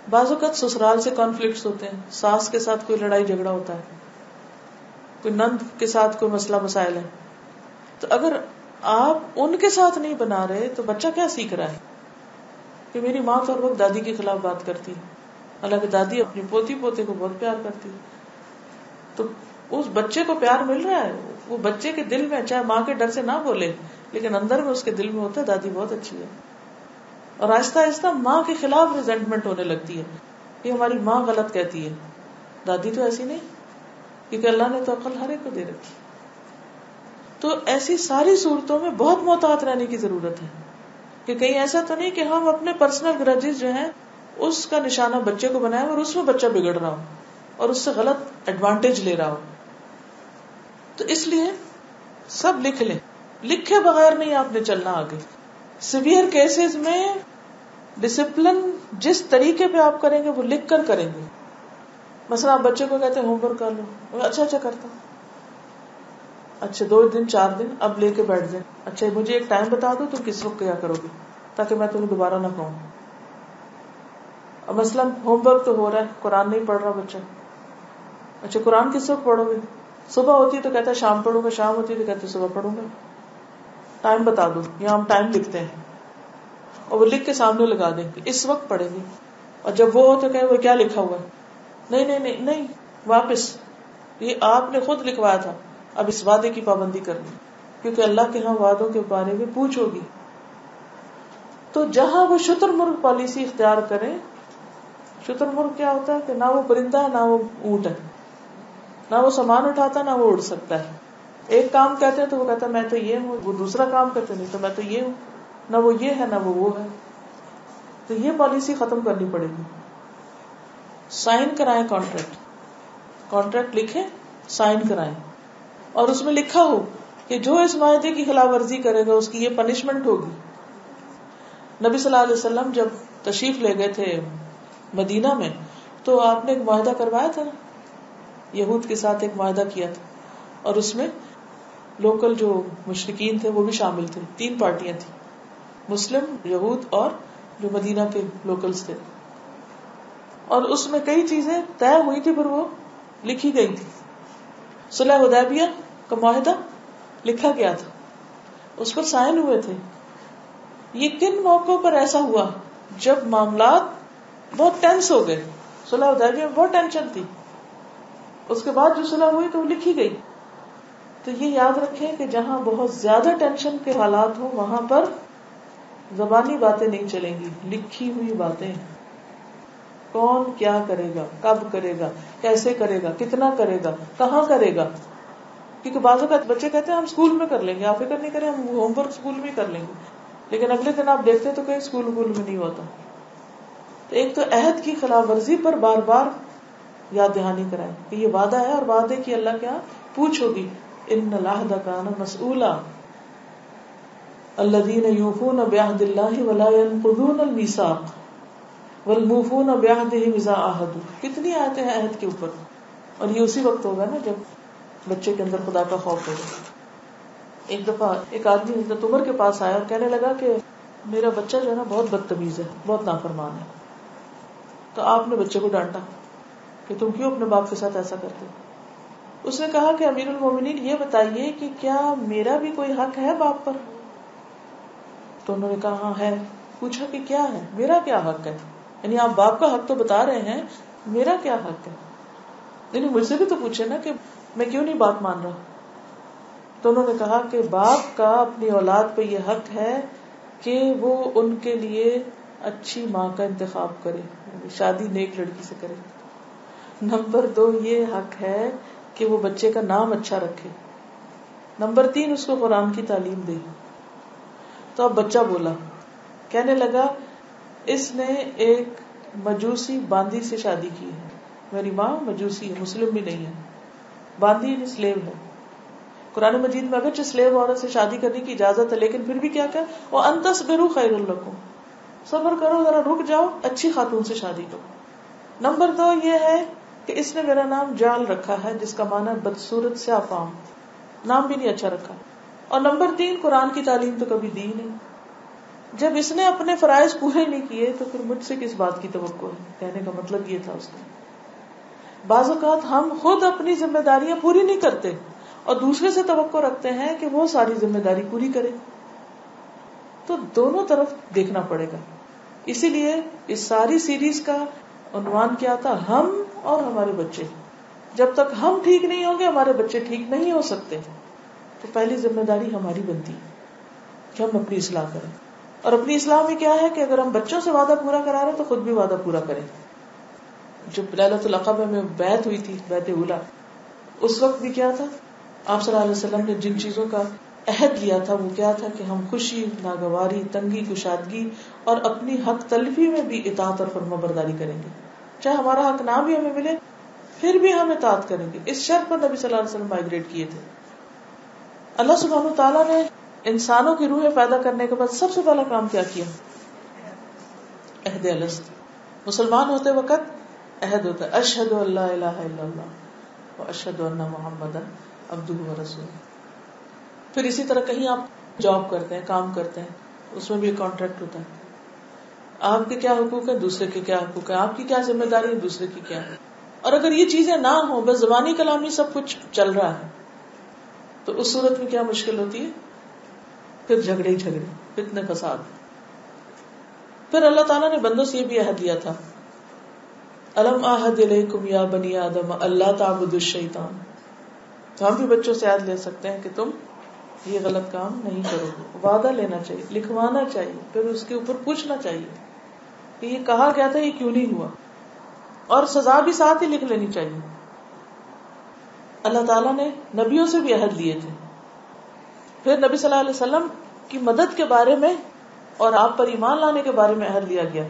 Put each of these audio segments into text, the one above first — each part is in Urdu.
بعض اوقات سسرال سے کانفلکٹس ہوتے ہیں، ساس کے ساتھ کوئی لڑائی جھگڑا ہوتا ہے، کوئی نند کے ساتھ کوئی مسئلہ مسائل ہے. تو اگر آپ ان کے ساتھ نہیں بنا رہے تو بچہ کیا سیکھ رہا ہے کہ میری ماں تو ہر وقت دادی کے خلاف بات کرتی ہے، حالانکہ دادی اپنی پوتی پوتے کو بہت پیار کرتی ہے. تو اس بچے کو پیار مل رہا ہے، وہ بچے کے دل میں چاہے ماں کے ڈر سے نہ بولے لیکن اندر میں اس کے دل میں ہوتا ہے دادی بہت اچھی ہے. اور آہستہ آہستہ ماں کے خلاف ریزنٹمنٹ ہونے لگتی ہے کہ ہماری ماں غلط کہتی ہے، دادی تو ایسی نہیں، کیونکہ اللہ نے تو عقل ہر ایک کو دے رکھی. تو ایسی ساری صورتوں میں بہت محتاط رہنے کی ضرورت ہے کہ کہیں ایسا تو نہیں کہ ہم اپنے پرسنل گرجز جو ہیں اس کا نشانہ بچے کو بنائے اور اس میں بچہ بگڑ رہا ہو اور اس سے غلط ایڈوانٹیج لے رہا ہو. تو اس لیے سب لکھ لیں، لکھے بغیر نہیں آپ نے چلنا آگے. سیویئر کیسز میں ڈسپلن جس طریقے پہ آپ کریں گے وہ لکھ کر کریں گے. مثلا آپ بچے کو کہتے ہیں ہوم ورک کر لو، اچھا کرتا ہوں، اچھا 2 دن 4 دن اب لے کے بیٹھ جائیں، اچھا مجھے ایک ٹائم بتا دو تم کس وقت کیا کرو گے تاکہ میں تمہیں دوبارہ نہ کہوں. اب مثلا ہوم ورک تو ہو رہا ہے، قرآن نہیں پڑھ رہا بچہ، اچھا قرآن کس وقت پڑھو گے؟ صبح ہوتی ہے تو کہتا ہے شام پڑھوں گا، شام ہوتی ہے تو کہتے ہیں صبح پڑھوں گا. ٹائم بتا دو، یہاں ہم ٹائم لکھتے ہیں اور وہ لکھ کے سامنے لگا دیں کہ اس وقت پڑھیں گے. اور جب وہ ہو تو کہیں وہ کیا لکھا ہوا ہے؟ نہیں واپس، یہ آپ نے خود لکھوایا تھا، اب اس وعدے کی پابندی کرنی، کیونکہ اللہ کے ہاں وعدوں کے بارے میں پوچھ ہوگی. تو جہاں وہ شتر مرغ پالیسی اختیار کریں، شتر مرغ کیا ہوتا ہے کہ نہ وہ پرندہ ہے نہ وہ اونٹ ہے، نہ وہ سامان اٹھاتا نہ وہ اڑ سکتا ہے. ایک کام کہتے ہیں تو وہ کہتا ہے میں تو یہ ہوں، وہ دوسرا کام کہتے نہیں تو میں تو یہ ہوں، نہ وہ یہ ہے نہ وہ ہے. تو یہ پالیسی ختم کرنی پڑے گی. سائن کرائیں کانٹریکٹ لکھیں، سائن کرائیں اور اس میں لکھا ہو کہ جو اس معاہدے کی خلاف ورزی کرے گا اس کی یہ پنشمنٹ ہوگی. نبی صلی اللہ علیہ وسلم جب تشریف لے گئے تھے مدینہ میں تو آپ نے ایک معاہدہ کروایا تھا، یہود کے ساتھ ایک معاہدہ کیا تھا اور اس میں لوکل جو مشرکین تھے وہ بھی شامل تھے. 3 پارٹیاں تھیں، مسلم، یہود اور جو مدینہ کے لوکلز تھے. اور اس میں کئی چیزیں طے ہوئی تھی، پھر وہ لکھی گئی تھی. صلح حدیبیہ کا معاہدہ لکھا گیا تھا، اس پر سائن ہوئے تھے. یہ کن موقعوں پر ایسا ہوا جب معاملات بہت ٹینس ہو گئے. صلح حدیبیہ میں بہت ٹینشن تھی، اس کے بعد جو صلح ہوئی تو وہ لکھی گئی. تو یہ یاد رکھیں کہ جہاں بہت زیادہ ٹینشن کے حالات ہوں وہاں پر زبانی باتیں نہیں چلیں گی، لکھی ہوئی باتیں. کون کیا کرے گا، کب کرے گا، کیسے کرے گا، کتنا کرے گا، کہاں کرے گا. کیونکہ بعض اوقات بچے کہتے ہیں ہم اسکول میں کر لیں گے، آپ فکر نہیں کریں ہم ہوم ورک اسکول میں کر لیں گے، لیکن اگلے دن آپ دیکھتے تو کہیں اسکول میں نہیں ہوتا. تو ایک تو عہد کی خلاف ورزی پر بار بار یاد دہانی کرائیں کہ یہ وعدہ ہے اور وعدے کی اللہ کیا پوچھ ہوگی. ان العہد کان مسئولا الذین یوفون بعہد اللہ ولا ینقضون المیثاق والموفون بعہدہم اذا عاہدوا. کتنی آیتیں ہیں عہد کے اوپر، اور یہ اسی وقت ہوگا نا جب بچے کے اندر خدا کا خوف ہوگا. ایک دفعہ ایک آدمی حضرت عمر کے پاس آیا اور کہنے لگا کہ میرا بچہ جو ہے نا بہت بدتمیز ہے، بہت نافرمان ہے. تو آپ نے بچے کو ڈانٹا کہ تم کیوں اپنے باپ کے ساتھ ایسا کرتے. اس نے کہا کہ امیر المومنین یہ بتائیے کہ کیا میرا بھی کوئی حق ہے باپ پر؟ تو انہوں نے کہا ہاں ہے. پوچھا کہ کیا ہے، میرا کیا حق ہے؟ یعنی آپ باپ کا حق تو بتا رہے ہیں، میرا کیا حق ہے؟ یعنی مجھ سے بھی تو پوچھے نا کہ میں کیوں نہیں بات مان رہا. تو انہوں نے کہا کہ باپ کا اپنی اولاد پہ یہ حق ہے کہ وہ ان کے لیے اچھی ماں کا انتخاب کرے، یعنی شادی نیک لڑکی سے کرے. نمبر 2 یہ حق ہے کہ وہ بچے کا نام اچھا رکھے. نمبر 3 اس کو قرآن کی تعلیم دے. تو اب بچہ بولا، کہنے لگا اس نے ایک مجوسی باندی سے شادی کی ہے، میری ماں مجوسی ہے، مسلم بھی نہیں ہے. باندی یعنی سلیو ہے. قرآن مجید میں اگرچہ سلیو عورت سے شادی کرنے کی اجازت ہے لیکن پھر بھی کیا کہ وَأَن تَصْبِرُوا خَيْرٌ لَكُمْ، صبر کرو، ذرا رک جاؤ، اچھی خاتون سے شادی کرو. نمبر 2 یہ ہے کہ اس نے میرا نام جال رکھا ہے جس کا معنی بدصورت سے نام بھی نہیں اچھا رکھا. اور نمبر 3 قرآن کی تعلیم تو کبھی دی نہیں. جب اس نے اپنے فرائض پورے نہیں کیے تو پھر مجھ سے کس بات کی توقع ہے؟ کہنے کا مطلب یہ تھا اس کا. بعض اوقات ہم خود اپنی ذمہ داریاں پوری نہیں کرتے اور دوسرے سے توقع رکھتے ہیں کہ وہ ساری ذمہ داری پوری کرے. تو دونوں طرف دیکھنا پڑے گا. اسی لیے اس ساری سیریز کا عنوان کیا تھا؟ ہم اور ہمارے بچے. جب تک ہم ٹھیک نہیں ہوں گے ہمارے بچے ٹھیک نہیں ہو سکتے. تو پہلی ذمہ داری ہماری بنتی ہے کہ ہم اپنی اصلاح کریں. اور اپنی اصلاح میں کیا ہے کہ اگر ہم بچوں سے وعدہ پورا کرا رہے ہیں تو خود بھی وعدہ پورا کریں. جب لیلۃ العقبہ میں بیعت ہوئی تھی، بیعت اولا، اس وقت بھی کیا تھا؟ آپ صلی اللہ علیہ وسلم نے جن چیزوں کا عہد لیا تھا وہ کیا تھا کہ ہم خوشی، ناگواری، تنگی، کشادگی اور اپنی حق تلفی میں بھی اطاعت اور فرما برداری کریں گے. چاہے ہمارا حق نہ بھی ہمیں ملے پھر بھی ہم اطاعت کریں گے. اس شرط پر نبی صلی اللہ علیہ وسلم مائگریٹ کیے تھے. اللہ سبحانہ تعالیٰ نے انسانوں کی روحیں پیدا کرنے کے بعد سب سے پہلا کام کیا کیا؟ عہد الست. مسلمان ہوتے وقت عہد ہوتا ہے، اشہد ان لا الہ الا اللہ واشہد ان محمدا عبدہ ورسولہ. پھر اسی طرح کہیں آپ جاب کرتے ہیں، کام کرتے ہیں، اس میں بھی ایک کانٹریکٹ ہوتا ہے. آپ کے کیا حقوق ہیں، دوسرے کے کیا حقوق ہیں، آپ کی کیا ذمہ داری ہے، دوسرے کی کیا ہے. اور اگر یہ چیزیں نہ ہوں، بس زبانی کلامی سب کچھ چل رہا ہے، تو اس صورت میں کیا مشکل ہوتی ہے؟ پھر جھگڑے ہی جھگڑے، فتنے فساد. پھر اللہ تعالیٰ نے بندوں سے یہ بھی عہد لیا تھا، الم اعہد الیکم یا بنی آدم اللہ تعبدوا الشیطان. تو ہم بھی بچوں سے عہد لے سکتے ہیں کہ تم یہ غلط کام نہیں کرو. وعدہ لینا چاہیے، لکھوانا چاہیے، پھر اس کے اوپر پوچھنا چاہیے کہ یہ کہا گیا تھا، یہ کیوں نہیں ہوا، اور سزا بھی ساتھ ہی لکھ لینی چاہیے. اللہ تعالیٰ نے نبیوں سے بھی عہد لیے تھے. پھر نبی صلی اللہ علیہ وسلم کی مدد کے بارے میں اور آپ پر ایمان لانے کے بارے میں عہد لیا گیا.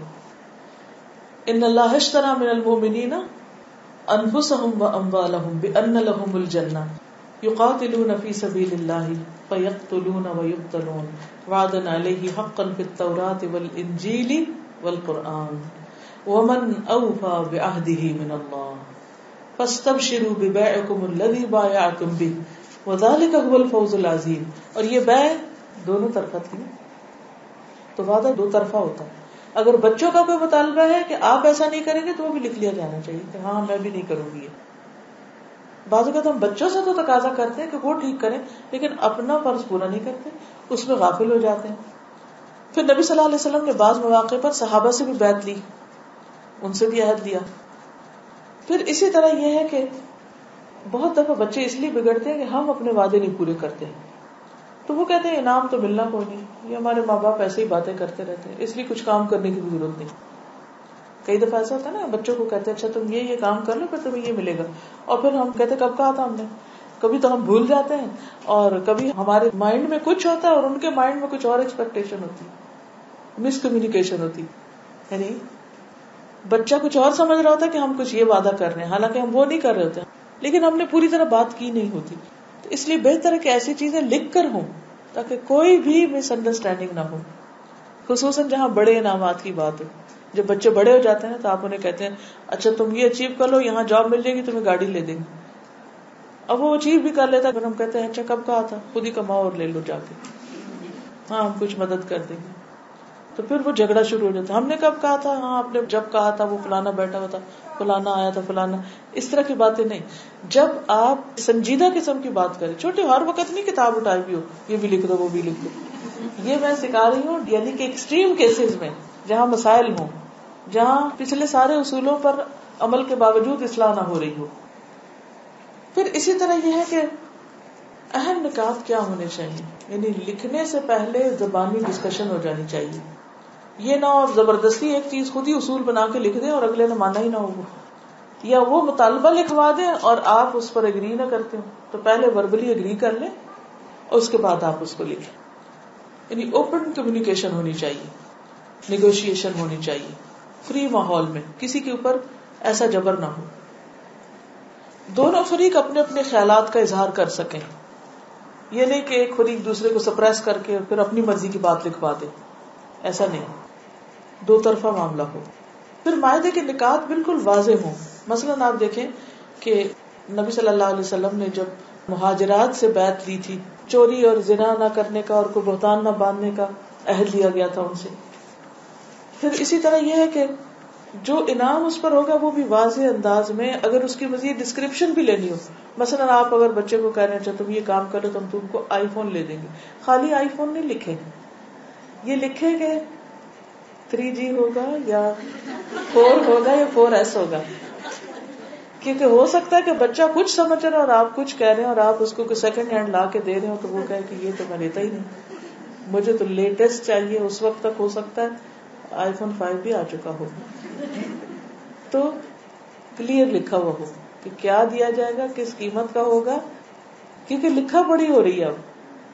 ان اللہ اشترى من المؤمنین انفسهم واموالهم بان لهم الجنہ یقاتلون فی سبیل اللہ فیقتلون ویقتلون وعدا علیہ حقا فی التوراة والانجیل والقرآن ومن اوفى بعہدہ من اللہ فاستبشروا ببیعکم الذی بایعتم بہ وذالک هو الفوز العظیم. اور یہ بیع دونوں طرفہ تھی. تو وعدہ دو طرفہ ہوتا ہے. اگر بچوں کا کوئی مطالبہ ہے کہ آپ ایسا نہیں کریں گے تو وہ بھی لکھ لیا جانا چاہیے کہ ہاں میں بھی نہیں کروں گی. بعض اوقات ہم بچوں سے تو تقاضا کرتے ہیں کہ وہ ٹھیک کریں، لیکن اپنا فرض پورا نہیں کرتے، اس میں غافل ہو جاتے ہیں. پھر نبی صلی اللہ علیہ وسلم نے بعض مواقع پر صحابہ سے بھی بیعت لی، ان سے بھی عہد لیا. پھر اسی طرح یہ ہے کہ بہت دفعہ بچے اس لیے بگڑتے ہیں کہ ہم اپنے وعدے نہیں پورے کرتے، تو وہ کہتے ہیں انعام تو ملنا کوئی نہیں، یہ ہمارے ماں باپ ایسے ہی باتیں کرتے رہتے ہیں، اس لیے کچھ کام کرنے کی بھی ضرورت نہیں. کئی دفعہ ایسا ہوتا ہے نا، بچوں کو کہتے ہیں اچھا تم یہ کام کر لو پھر تمہیں یہ ملے گا، اور پھر ہم کہتے کب کہا تھا ہم نے. کبھی تو ہم بھول جاتے ہیں، اور کبھی ہمارے مائنڈ میں کچھ ہوتا ہے اور ان کے مائنڈ میں کچھ اور ایکسپیکٹیشن ہوتی ہے، مس کمیونیکیشن ہوتی. یعنی بچہ کچھ اور سمجھ رہا ہوتا ہے کہ ہم کچھ یہ وعدہ کر رہے ہیں، حالانکہ ہم وہ نہیں کر رہے ہوتے ہیں، لیکن ہم نے پوری طرح بات کی نہیں ہوتی. تو اس لیے بہتر ہے کہ ایسی چیزیں لکھ کر ہوں تاکہ کوئی بھی مس انڈرسٹینڈنگ نہ ہو، خصوصاً جہاں بڑے انعامات کی بات ہو. جب بچے بڑے ہو جاتے ہیں تو آپ انہیں کہتے ہیں اچھا تم یہ اچیو کر لو، یہاں جاب مل جائے گی، تمہیں گاڑی لے دیں گے. اب وہ اچیو بھی کر لیتا ہے، ہم کہتے ہیں اچھا کب کہا تھا، خود ہی کماؤ اور لے لو جا کے، ہاں ہم کچھ مدد کر دیں گے. تو پھر وہ جھگڑا شروع ہو جاتا ہے، ہم نے کب کہا تھا، ہاں آپ نے جب کہا تھا وہ فلانا بیٹھا ہوا تھا، فلانا آیا تھا، فلانا. اس طرح کی باتیں نہیں. جب آپ سنجیدہ قسم کی بات کریں، چھوٹے ہر وقت نہیں کتاب اٹھائی بھی ہو یہ بھی لکھ دو وہ بھی لکھ دو. یہ میں سکھا رہی ہوں یعنی کہ ایکسٹریم کیسز میں جہاں مسائل ہوں، جہاں پچھلے سارے اصولوں پر عمل کے باوجود اصلاح نہ ہو رہی ہو. پھر اسی طرح یہ ہے کہ اہم نکات کیا ہونے چاہیے، یعنی لکھنے سے پہلے زبانی ڈسکشن ہو جانی چاہیے. یہ نہ ہو زبردستی ایک چیز خود ہی اصول بنا کے لکھ دیں اور اگلے نے مانا ہی نہ ہو، یا وہ مطالبہ لکھوا دیں اور آپ اس پر اگری نہ کرتے ہو. تو پہلے وربلی اگری کر لیں اور اس کے بعد آپ اس کو لکھیں. یعنی اوپن کمیونیکیشن ہونی چاہیے، نیگوشیشن ہونی چاہیے، فری ماحول میں، کسی کے اوپر ایسا جبر نہ ہو. دونوں فریق اپنے اپنے خیالات کا اظہار کر سکیں. یہ نہیں کہ ایک فریق دوسرے کو سپریس کر کے پھر اپنی مرضی کی بات لکھوا دے، ایسا نہیں. دو طرفہ معاملہ ہو. پھر معاہدے کے نکات بالکل واضح ہوں. مثلاً آپ دیکھیں کہ نبی صلی اللہ علیہ وسلم نے جب مہاجرات سے بیعت لی تھی، چوری اور زنا نہ کرنے کا اور کوئی بہتان نہ باندھنے کا، عہد لیا گیا تھا ان سے. پھر اسی طرح یہ ہے کہ جو انعام اس پر ہوگا وہ بھی واضح انداز میں, اگر اس کی مزید ڈسکرپشن بھی لینی ہو, مثلا آپ اگر بچے کو کہہ رہے ہیں اچھا تم یہ کام کرو تو ہم تم کو آئی فون لے دیں گے, خالی آئی فون نہیں لکھیں گے, یہ لکھیں گے 3G ہوگا یا 4 ہوگا یا 4S ہوگا, کیونکہ ہو سکتا ہے کہ بچہ کچھ سمجھ رہا ہے اور آپ کچھ کہہ رہے ہیں اور آپ اس کو کوئی سیکنڈ ہینڈ لا کے دے رہے ہو تو وہ کہے کہ یہ تو میں لیتا ہی نہیں, مجھے تو لیٹسٹ چاہیے. اس وقت تک ہو سکتا ہے آئی فون 5 بھی آ چکا ہو. تو کلیئر لکھا ہوا ہو کہ کیا دیا جائے گا, کس قیمت کا ہوگا, کیونکہ لکھا پڑی ہو رہی ہے اب.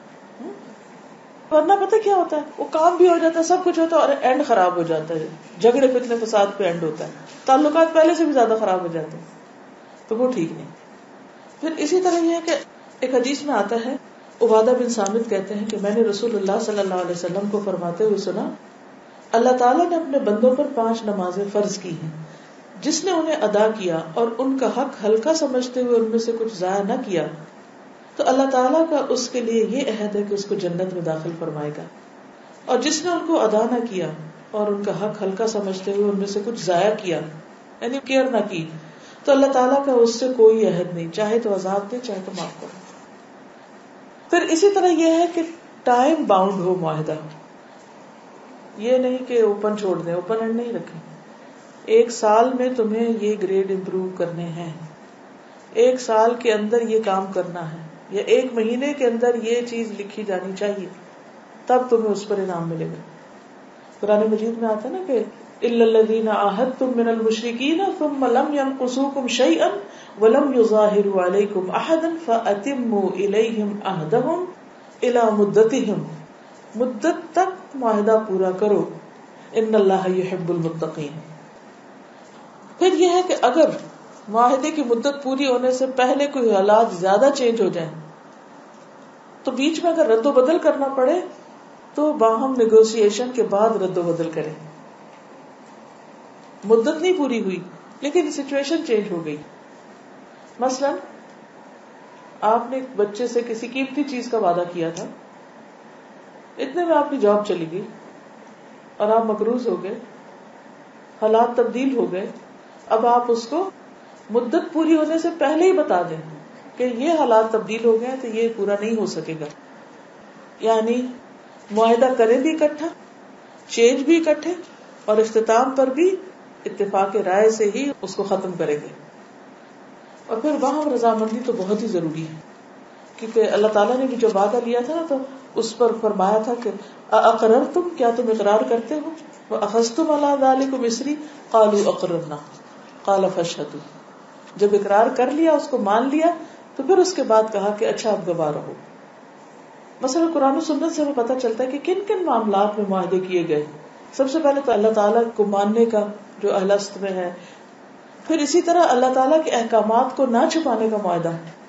ورنہ پتہ کیا ہوتا ہے, وہ کام بھی ہو جاتا ہے, سب کچھ ہوتا ہے اور اینڈ خراب ہو جاتا ہے, جھگڑے فتنے فساد پہ اینڈ ہوتا ہے, تعلقات پہلے سے بھی زیادہ خراب ہو جاتے ہیں, تو وہ ٹھیک نہیں. پھر اسی طرح یہ ہے کہ ایک حدیث میں آتا ہے, عبادہ بن صامت کہتے ہیں کہ میں نے رسول اللہ صلی اللہ علیہ وسلم کو فرماتے ہوئے سنا, اللہ تعالیٰ نے اپنے بندوں پر 5 نمازیں فرض کی ہیں, جس نے انہیں ادا کیا اور ان کا حق ہلکا سمجھتے ہوئے ان میں سے کچھ ضائع نہ کیا, تو اللہ تعالیٰ کا اس کے لیے یہ عہد ہے کہ اس کو جنت میں داخل فرمائے گا. اور جس نے ان کو ادا نہ کیا اور ان کا حق ہلکا سمجھتے ہوئے ان میں سے کچھ ضائع کیا, یعنی کیئر نہ کی, تو اللہ تعالیٰ کا اس سے کوئی عہد نہیں, چاہے تو عذاب دے چاہے تو معاف کرے. پھر اسی طرح یہ ہے کہ ٹائم باؤنڈ ہو معاہدہ, یہ نہیں کہ اوپن چھوڑ دیں, اوپن اینڈ نہیں رکھیں. 1 سال میں تمہیں یہ گریڈ امپروو کرنے ہیں, 1 سال کے اندر یہ کام کرنا ہے, یا 1 مہینے کے اندر یہ چیز لکھی جانی چاہیے, تب تمہیں اس پر انعام ملے گا. قرآن مجید میں آتا ہے نا کہ الا الذین عاہدتم من المشرکین ثم لم ينقصوکم شیئا ولم یظاہروا علیکم احدا فاتموا الیہم عہدہم الی مدتہم, مدت تک معاہدہ پورا کرو, ان اللہ یحب المتقین. پھر یہ ہے کہ اگر معاہدے کی مدت پوری ہونے سے پہلے کوئی حالات زیادہ چینج ہو جائیں تو بیچ میں اگر رد و بدل کرنا پڑے تو باہم نیگوسیشن کے بعد رد و بدل کریں. مدت نہیں پوری ہوئی لیکن سچویشن چینج ہو گئی. مثلا آپ نے ایک بچے سے کسی قیمتی چیز کا وعدہ کیا تھا, اتنے میں آپ کی جاب چلی گئی اور آپ مقروض ہو گئے, حالات تبدیل ہو گئے. اب آپ اس کو مدت پوری ہونے سے پہلے ہی بتا دیں کہ یہ حالات تبدیل ہو گئے تو یہ پورا نہیں ہو سکے گا, یعنی معاہدہ کریں بھی اکٹھا, چینج بھی اکٹھے, اور اختتام پر بھی اتفاق رائے سے ہی اس کو ختم کریں گے. اور پھر وہاں رضامندی تو بہت ہی ضروری ہے, کیونکہ اللہ تعالیٰ نے بھی جو وعدہ لیا تھا نا تو اس پر فرمایا تھا کہ اقررتم, کیا تم اقرار کرتے ہو, واخذتم علی ذلکم اصری قالوا اقررنا قال فاشهدوا. جب اقرار کر لیا, اس کو مان لیا, تو پھر اس کے بعد کہا کہ اچھا اب گواہ رہو. مثلا قرآن و سنت سے ہمیں پتہ چلتا ہے کہ کن کن معاملات میں معاہدے کیے گئے. سب سے پہلے تو اللہ تعالیٰ کو ماننے کا جو اہل است میں ہے, پھر اسی طرح اللہ تعالیٰ کے احکامات کو نہ چھپانے کا معاہدہ.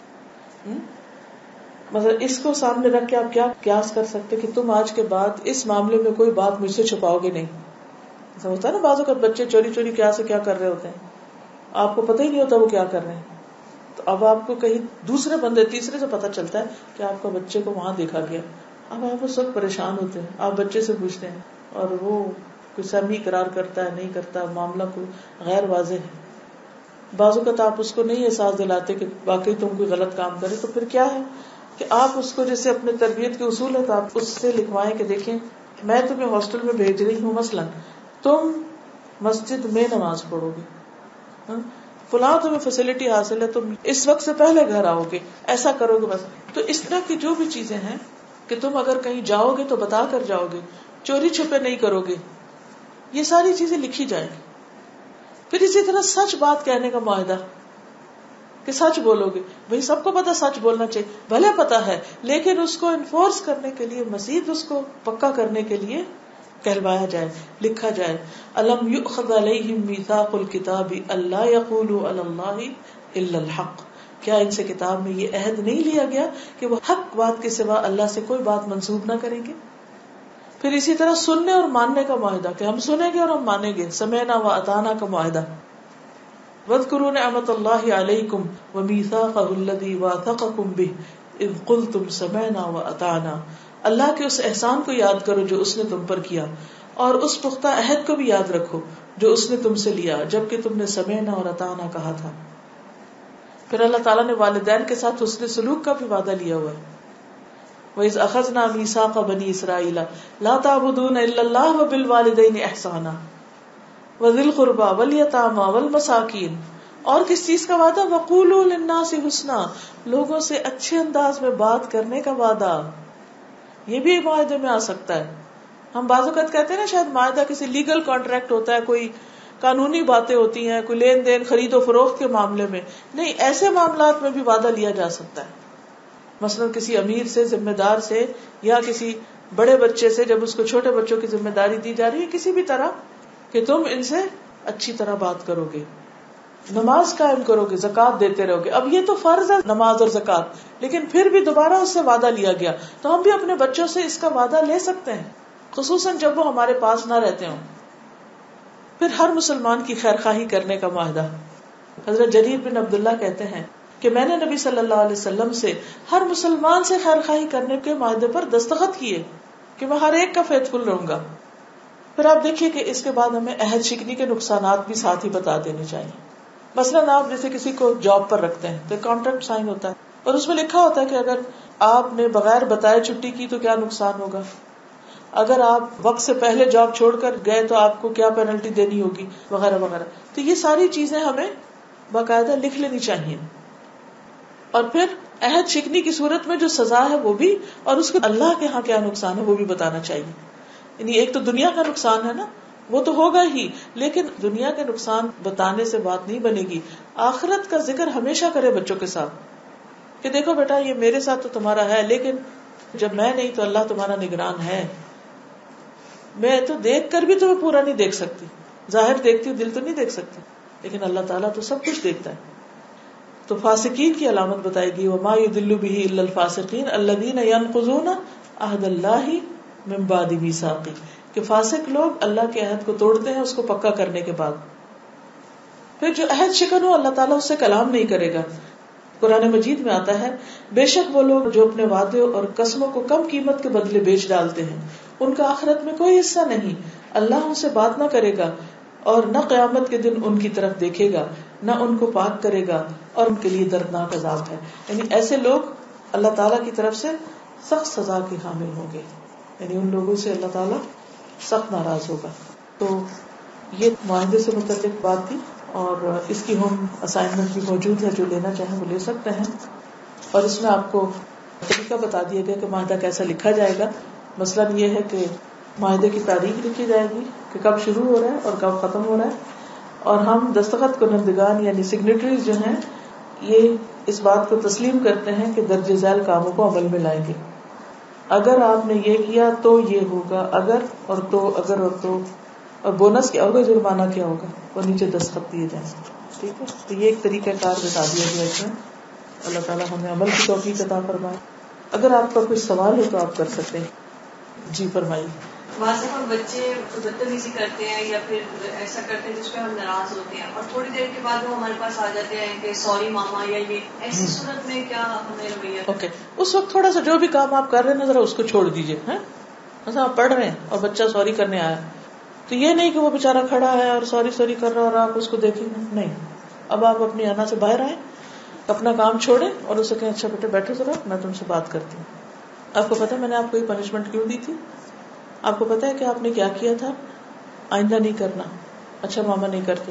مثلا اس کو سامنے رکھ کے آپ کیا قیاس کر سکتے کہ تم آج کے بعد اس معاملے میں کوئی بات مجھ سے چھپاؤ گے نہیں. ایسا ہوتا ہے نا بعض اوقات بچے چوری چوری کیا سے کیا کر رہے ہوتے ہیں, آپ کو پتہ ہی نہیں ہوتا وہ کیا کر رہے ہیں. تو اب آپ کو کہیں دوسرے بندے تیسرے سے پتہ چلتا ہے کہ آپ کا بچے کو وہاں دیکھا گیا. اب آپ وہ سب پریشان ہوتے ہیں, آپ بچے سے پوچھتے ہیں اور وہ کوئی سمی اقرار کرتا ہے نہیں کرتا, معاملہ کوئی غیر واضح ہے. بعض اوقات آپ اس کو نہیں احساس دلاتے کہ واقعی تم کوئی غلط کام کرے, تو پھر کیا ہے کہ آپ اس کو جیسے اپنے تربیت کے اصول ہے تو آپ اس سے لکھوائیں کہ دیکھیں میں تمہیں ہاسٹل میں بھیج رہی ہوں, مثلا تم مسجد میں نماز پڑھو گے, فلاں تمہیں فیسلٹی حاصل ہے, تم اس وقت سے پہلے گھر آؤ گے, ایسا کرو گے. بس تو اس طرح کی جو بھی چیزیں ہیں کہ تم اگر کہیں جاؤ گے تو بتا کر جاؤ گے, چوری چھپے نہیں کرو گے, یہ ساری چیزیں لکھی جائیں گی. پھر اسی طرح سچ بات کہنے کا معاہدہ کہ سچ بولو گے. بھئی سب کو پتا سچ بولنا چاہیے, بھلے پتا ہے, لیکن اس کو انفورس کرنے کے لیے, مزید اس کو پکا کرنے کے لیے کہلوایا جائے, لکھا جائے. الم یؤخذ علیہم میثاق الکتاب الا یقولوا علی اللہ الا الحق, کیا ان سے کتاب میں یہ عہد نہیں لیا گیا کہ وہ حق بات کے سوا اللہ سے کوئی بات منسوب نہ کریں گے. پھر اسی طرح سننے اور ماننے کا معاہدہ کہ ہم سنیں گے اور ہم مانیں گے, سمعنا واطعنا کا معاہدہ. واذکروا نعمت اللہ علیکم ومیثاقہ الذی واثقکم بہ اذ قلتم سمعنا واطعنا اللہ کے اس احسان کو یاد کرو جو اس نے تم پر کیا، اور اس پختہ عہد کو بھی یاد رکھو جو اس نے تم سے لیا جبکہ تم نے سمعنا اور اطعنا کہا تھا. پھر اللہ تعالیٰ نے والدین کے ساتھ حسن سلوک کا بھی وعدہ لیا ہوا ہے. وَإِذْ أَخَذْنَا مِيثَاقَ بَنِي إِسْرَائِيلَ لَا تَعْبُدُونَ إِلَّا اللَّهَ وَبِالْوَالِدَيْنِ إِحْسَانًا وَذِي الْقُرْبَى وَالْيَتَامَى وَالْمَسَاكِينِ، اور کس چیز کا وعدہ؟ وَقُولُوا لِلنَّاسِ حُسْنًا، لوگوں سے اچھے انداز میں بات کرنے کا وعدہ. یہ بھی معاہدے میں آ سکتا ہے. ہم بعض اوقات کہتے ہیں نا شاید معاہدہ کسی لیگل کانٹریکٹ ہوتا ہے، کوئی قانونی باتیں ہوتی ہیں، کوئی لین دین خرید و فروخت کے معاملے میں. نہیں، ایسے معاملات میں بھی وعدہ لیا جا سکتا ہے. مثلا کسی امیر سے، ذمہ دار سے، یا کسی بڑے بچے سے جب اس کو چھوٹے بچوں کی ذمہ داری دی جا رہی ہے کسی بھی طرح، کہ تم ان سے اچھی طرح بات کرو گے، نماز قائم کرو گے، زکوٰۃ دیتے رہو گے. اب یہ تو فرض ہے نماز اور زکوٰۃ، لیکن پھر بھی دوبارہ اس سے وعدہ لیا گیا، تو ہم بھی اپنے بچوں سے اس کا وعدہ لے سکتے ہیں، خصوصاً جب وہ ہمارے پاس نہ رہتے ہوں. پھر ہر مسلمان کی خیرخواہی کرنے کا معاہدہ. حضرت جریر بن عبداللہ کہتے ہیں کہ میں نے نبی صلی اللہ علیہ وسلم سے ہر مسلمان سے خیرخواہی کرنے کے معاہدے پر دستخط کیے کہ میں ہر ایک کا فیتھفل رہوں گا. پھر آپ دیکھیے کہ اس کے بعد ہمیں عہد شکنی کے نقصانات بھی ساتھ ہی بتا دینے چاہیے. مثلاً آپ جیسے کسی کو جاب پر رکھتے ہیں تو کانٹریکٹ سائن ہوتا ہے اور اس میں لکھا ہوتا ہے کہ اگر آپ نے بغیر بتائے چھٹی کی تو کیا نقصان ہوگا، اگر آپ وقت سے پہلے جاب چھوڑ کر گئے تو آپ کو کیا پینلٹی دینی ہوگی، وغیرہ وغیرہ. تو یہ ساری چیزیں ہمیں باقاعدہ لکھ لینی چاہیے. اور پھر عہد شکنی کی صورت میں جو سزا ہے وہ بھی، اور اس کو اللہ کے ہاں کیا نقصان ہے وہ بھی بتانا چاہیے. یعنی ایک تو دنیا کا نقصان ہے نا، وہ تو ہوگا ہی، لیکن دنیا کے نقصان بتانے سے بات نہیں بنے گی. آخرت کا ذکر ہمیشہ کرے بچوں کے ساتھ کہ دیکھو بیٹا یہ میرے ساتھ تو تمہارا ہے، لیکن جب میں نہیں تو اللہ تمہارا نگران ہے. میں تو دیکھ کر بھی تمہیں پورا نہیں دیکھ سکتی، ظاہر دیکھتی ہوں دل تو نہیں دیکھ سکتی، لیکن اللہ تعالیٰ تو سب کچھ دیکھتا ہے. تو فاسقین کی علامت بتائے گی، وما يضل به الا الفاسقین الذين ينقضون عهد الله من بعد میثاقہ، کہ فاسق لوگ اللہ کے عہد کو توڑتے ہیں اس کو پکا کرنے کے بعد. پھر جو عہد شکن ہو اللہ تعالیٰ اس سے کلام نہیں کرے گا. قرآن مجید میں آتا ہے بے شک وہ لوگ جو اپنے وعدے اور قسموں کو کم قیمت کے بدلے بیچ ڈالتے ہیں ان کا آخرت میں کوئی حصہ نہیں. اللہ ان سے بات نہ کرے گا اور نہ قیامت کے دن ان کی طرف دیکھے گا، نہ ان کو پاک کرے گا، اور ان کے لیے دردناک عذاب ہے. یعنی ایسے لوگ اللہ تعالیٰ کی طرف سے سخت سزا کے حامل ہوں گے، یعنی ان لوگوں سے اللہ تعالیٰ سخت ناراض ہوگا. تو یہ معاہدے سے متعلق بات تھی، اور اس کی ہوم اسائنمنٹ بھی موجود ہے، جو لینا چاہیں وہ لے سکتے ہیں. اور اس میں آپ کو طریقہ بتا دیا گیا کہ معاہدہ کیسا لکھا جائے گا. مثلاً یہ ہے کہ معاہدے کی تاریخ لکھی جائے گی کہ کب شروع ہو رہا ہے اور کب ختم ہو رہا ہے، اور ہم دستخط کنندگان یعنی سگنیٹریز جو ہیں یہ اس بات کو تسلیم کرتے ہیں کہ درج ذیل کاموں کو عمل میں لائیں گے. اگر آپ نے یہ کیا تو یہ ہوگا، اگر اور تو، اگر اور تو، اور بونس کیا ہوگا، جرمانہ کیا ہوگا، اور نیچے دستخط دیے جائیں. ٹھیک ہے، تو یہ ایک طریقہ کار بتا دیا گیا اس میں. اللہ تعالیٰ ہمیں عمل کی توفیق عطا فرمائے. اگر آپ کا کوئی سوال ہو تو آپ کر سکتے ہیں. جی فرمائیے. بعض دفعہ بچے بدتمیزی کرتے ہیں یا پھر ایسا کرتے ہیں جس پہ ہم ناراض ہوتے ہیں، اور تھوڑی دیر کے بعد وہ ہمارے پاس آ جاتے ہیں کہ سوری ماما، یا یہ ایسی صورت میں کیا ہمیں رویہ؟ اوکے، اس وقت تھوڑا سا جو بھی کام آپ کر رہے ہیں ذرا اس کو چھوڑ دیجیے. مثلا آپ پڑھ رہے ہیں اور بچہ سوری کرنے آیا، تو یہ نہیں کہ وہ بےچارا کھڑا ہے اور سوری سوری کر رہا اور آپ اس کو دیکھیں گے، نہیں. اب آپ اپنی انا سے باہر آئیں، اپنا کام چھوڑیں اور اسے کہیں اچھا بیٹے بیٹھو ذرا میں تم سے بات کرتی ہوں. آپ کو پتا ہے میں نے آپ کو یہ پنشمنٹ کیوں دی تھی؟ آپ کو پتا ہے کہ آپ نے کیا کیا تھا؟ آئندہ نہیں کرنا. اچھا ماما نہیں کرتے.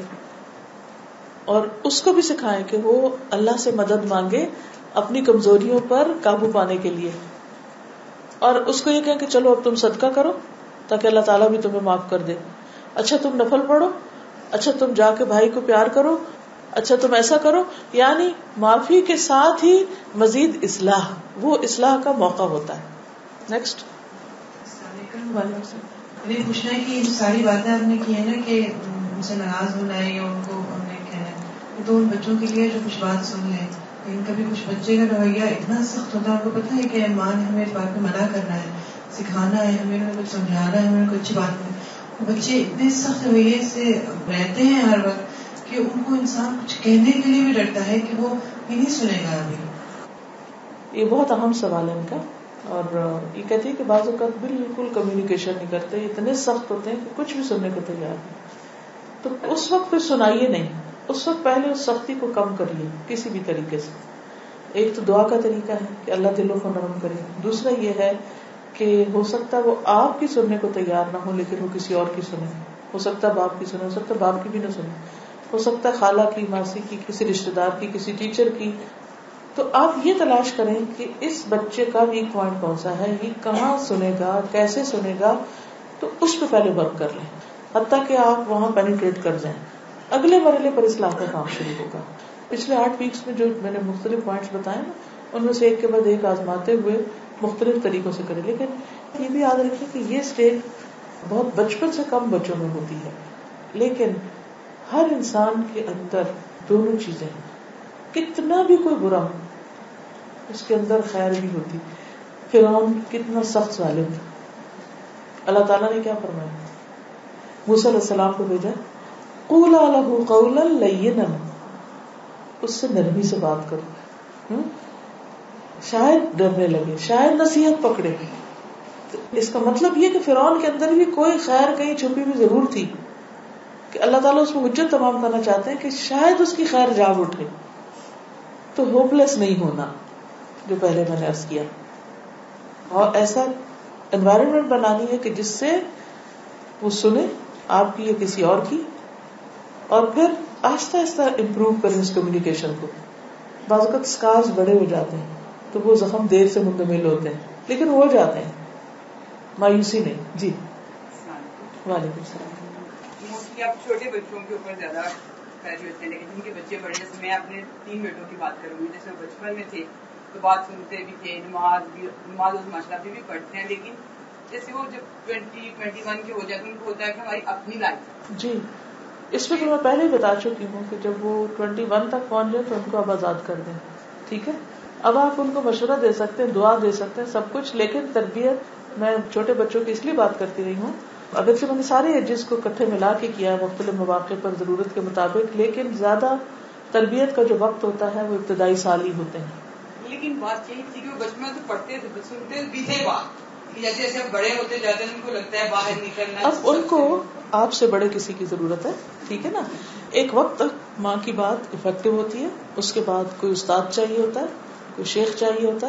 اور اس کو بھی سکھائیں کہ وہ اللہ سے مدد مانگے اپنی کمزوریوں پر قابو پانے کے لیے، اور اس کو یہ کہیں کہ چلو اب تم صدقہ کرو تاکہ اللہ تعالیٰ بھی تمہیں معاف کر دے. اچھا تم نفل پڑھو، اچھا تم جا کے بھائی کو پیار کرو، اچھا تم ایسا کرو. یعنی معافی کے ساتھ ہی مزید اصلاح، وہ اصلاح کا موقع ہوتا ہے. نیکسٹ. مجھے پوچھنا ہے کہ ساری باتیں آپ نے کی ہیں نا کہ ان سے ناراض ہونا ہے یا ان کو ہم نے کہنا ہے، تو ان بچوں کے لیے جو کچھ بات سن لیں، لیکن کبھی کچھ بچے کا رویہ اتنا سخت ہوتا ہے، ان کو پتہ ہے کہ ماں نے ہمیں اس بات پہ منع کرنا ہے، سکھانا ہے، ہمیں انہیں کچھ سمجھانا ہے، ہمیں کچھ اچھی بات نہیں. بچے اتنے سخت رویے سے رہتے ہیں ہر وقت کہ ان کو انسان کچھ کہنے کے لیے بھی ڈرتا ہے کہ وہ یہ نہیں سنے گا. ابھی یہ بہت اہم سوال ہے ان کا. اور یہ کہتی ہے کہ بعض اوقات بالکل کمیونیکیشن نہیں کرتے، اتنے سخت ہوتے ہیں کہ کچھ بھی سننے کو تیار نہیں. تو اس وقت پھر سنائیے نہیں، اس وقت پہلے اس سختی کو کم کریے کسی بھی طریقے سے. ایک تو دعا کا طریقہ ہے کہ اللہ دلوں کو نرم کرے. دوسرا یہ ہے کہ ہو سکتا ہے وہ آپ کی سننے کو تیار نہ ہو لیکن وہ کسی اور کی سنے. ہو سکتا ہے باپ کی سنے، ہو سکتا ہے باپ کی بھی نہ سنے، ہو سکتا ہے خالہ کی، ماسی کی، کسی رشتے دار کی، کسی ٹیچر کی. تو آپ یہ تلاش کریں کہ اس بچے کا ویک پوائنٹ کون سا ہے، یہ کہاں سنے گا، کیسے سنے گا، تو اس پہ پہلے ورک کر لیں حتیٰ کہ آپ وہاں پینیٹریٹ کر جائیں. اگلے مرحلے پر اصلاح کا کام شروع ہوگا. پچھلے 8 ویکس میں جو میں نے مختلف پوائنٹس بتائے نا، ان میں سے ایک کے بعد ایک آزماتے ہوئے مختلف طریقوں سے کریں. لیکن یہ بھی یاد رکھیں کہ یہ اسٹیج بہت بچپن سے کم بچوں میں ہوتی ہے، لیکن ہر انسان کے اندر دونوں چیزیں ہیں. کتنا بھی کوئی برا ہو اس کے اندر خیر بھی ہوتی. فرعون کتنا سخت ظالم تھا، اللہ تعالیٰ نے کیا فرمایا؟ موسیٰ علیہ السلام کو بھیجا، قولا لہ قولا لینا، اس سے نرمی سے بات کرو، شاید ڈرنے لگے، شاید نصیحت پکڑے. اس کا مطلب یہ کہ فرعون کے اندر بھی کوئی خیر کہیں چھپی ہوئی ضرور تھی کہ اللہ تعالیٰ اس میں حجت تمام کرنا چاہتے ہیں کہ شاید اس کی خیر جاگ اٹھے. تو ہوپ لیس نہیں ہونا، جو پہلے میں نے عرض کیا، اور ایسا انوائرمنٹ بنانی ہے کہ جس سے وہ سنے آپ کی یا کسی اور کی، اور پھر آہستہ آہستہ امپروو کریں اس کمیونیکیشن کو. بعض اوقات اسکارز بڑے ہو جاتے ہیں تو وہ زخم دیر سے مکمل ہوتے ہیں لیکن ہو جاتے ہیں، مایوسی نہیں. جی وعلیکم السلام. موسٹلی آپ چھوٹے بچوں کے اوپر زیادہ خرچ ہوتے ہیں، لیکن جن کے بچے بڑے، جیسے میں اپنے 3 بیٹوں کی بات کروں گی، جیسے وہ بچپن میں تھے تو بات سنتے بھی تھے، نماز ماشاء اللہ بھی پڑھتے ہیں، لیکن جیسے وہ جب 20-21 کے ہو جاتے ہیں ان کو ہوتا ہے کہ ہماری اپنی لائف. جی اس میں تو میں پہلے ہی بتا چکی ہوں کہ جب وہ 21 تک پہنچ جائے تو ان کو اب آزاد کر دیں. ٹھیک ہے، اب آپ ان کو مشورہ دے سکتے ہیں، دعا دے سکتے ہیں، سب کچھ، لیکن تربیت میں چھوٹے بچوں کی اس لیے بات کرتی رہی ہوں. اگرچہ میں نے سارے ایجز کو اکٹھے ملا کے کیا ہے مختلف مواقع پر ضرورت کے مطابق، لیکن زیادہ تربیت کا جو وقت ہوتا ہے وہ ابتدائی سال ہی ہوتے ہیں. لیکن بات یہی تھی کہ وہ بچپن تو پڑھتے تھے، سنتے بھی تھے بات، جیسے جیسے بڑے ہوتے جاتے ہیں ان کو لگتا ہے باہر نکلنا. اب ان کو آپ سے بڑے کسی کی ضرورت ہے، ٹھیک ہے نا. ایک وقت تک ماں کی بات افیکٹو ہوتی ہے، اس کے بعد کوئی استاد چاہیے ہوتا ہے، کوئی شیخ چاہیے ہوتا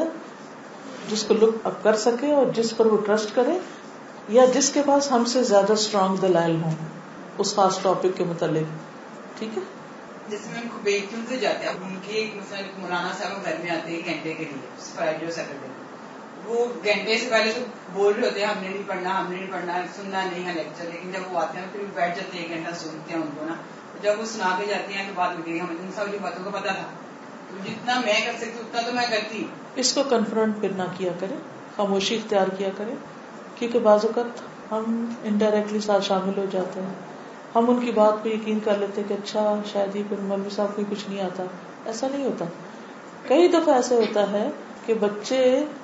ہے جس کو لک اپ کر سکے اور جس پر وہ ٹرسٹ کرے، یا جس کے پاس ہم سے زیادہ اسٹرانگ دلائل ہوں اس خاص ٹاپک کے متعلق. ٹھیک ہے، جیسے میں ان کو بیچوں سے جاتے ہیں، اب ان کے مثلا مولانا صاحب گھر میں آتے ہیں گھنٹے کے لیے، فرائیڈے اور سیٹرڈے، وہ گھنٹے سے پہلے تو بول رہے ہوتے ہیں ہم نے نہیں پڑھنا، ہم نے نہیں پڑھنا، سننا نہیں ہے لیکچر، لیکن جب وہ آتے ہیں پھر بیٹھ جاتے ہیں 1 گھنٹہ سنتے ہیں ان کو نا. جب وہ سنا کے جاتے ہیں تو بات ہوتی ہے ہمیں ان ساری باتوں کا پتا تھا، تو جتنا میں کر سکتی اتنا تو میں کرتی. اس کو کنفرنٹ پھر نہ کیا کرے، خاموشی اختیار کیا کرے، کیونکہ بعض اوقات ہم انڈائریکٹلی ساتھ شامل ہو جاتے ہیں، ہم ان کی بات پہ یقین کر لیتے کہ اچھا شاید ہی پھر مولوی صاحب کو کچھ نہیں آتا. ایسا نہیں ہوتا. کئی دفعہ ایسے ہوتا ہے کہ بچے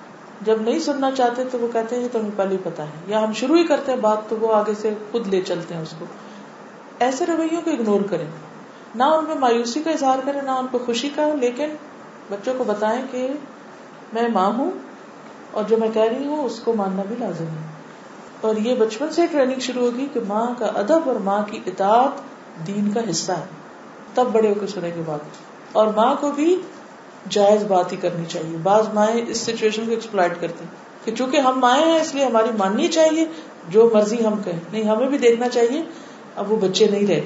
جب نہیں سننا چاہتے تو وہ کہتے ہیں تو ہمیں پہلے ہی پتا ہے، یا ہم شروع ہی کرتے ہیں بات تو وہ آگے سے خود لے چلتے ہیں اس کو. ایسے رویوں کو اگنور کریں، نہ ان میں مایوسی کا اظہار کریں نہ ان کو خوشی کا، لیکن بچوں کو بتائیں کہ میں ماں ہوں اور جو میں کہہ رہی ہوں اس کو ماننا بھی لازم ہے. اور یہ بچپن سے ٹریننگ شروع ہوگی کہ ماں کا ادب اور ماں کی اطاعت دین کا حصہ ہے، تب بڑے ہو کے سنے کے بعد. اور ماں کو بھی جائز بات ہی کرنی چاہیے. بعض مائیں اس سچویشن کو ایکسپلائٹ کرتی کہ چونکہ ہم مائیں ہیں اس لیے ہماری ماننی چاہیے، جو مرضی ہم کہیں. نہیں، ہمیں بھی دیکھنا چاہیے اب وہ بچے نہیں رہے،